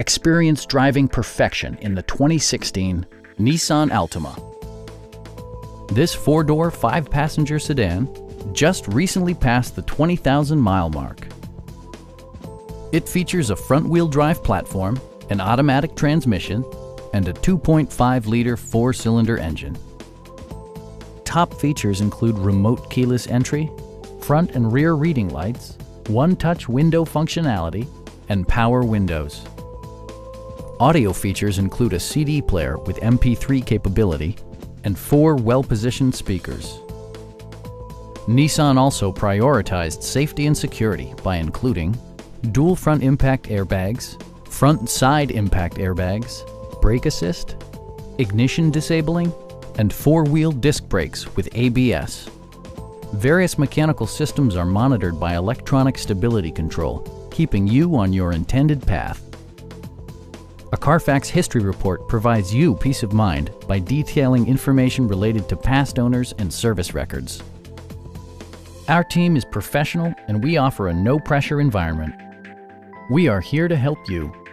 Experience driving perfection in the 2016 Nissan Altima. This four-door, five-passenger sedan just recently passed the 20,000-mile mark. It features a front-wheel drive platform, an automatic transmission, and a 2.5-liter four-cylinder engine. Top features include remote keyless entry, front and rear reading lights, one-touch window functionality, and power windows. Audio features include a CD player with MP3 capability and four well-positioned speakers. Nissan also prioritized safety and security by including dual front impact airbags, front and side impact airbags, brake assist, ignition disabling, and four-wheel disc brakes with ABS. Various mechanical systems are monitored by electronic stability control, keeping you on your intended path. A Carfax history report provides you peace of mind by detailing information related to past owners and service records. Our team is professional and we offer a no-pressure environment. We are here to help you.